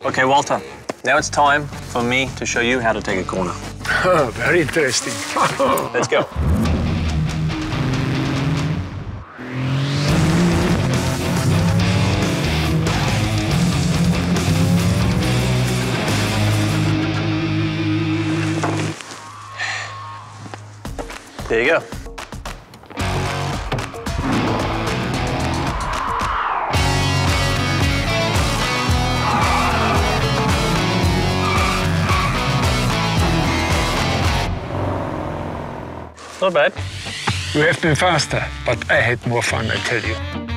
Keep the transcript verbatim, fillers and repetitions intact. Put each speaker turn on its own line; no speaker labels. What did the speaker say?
Okay, Walter, now it's time for me to show you how to take a corner.
Oh, very interesting.
Let's go. There you go. Not bad.
You have been faster, but I had more fun, I tell you.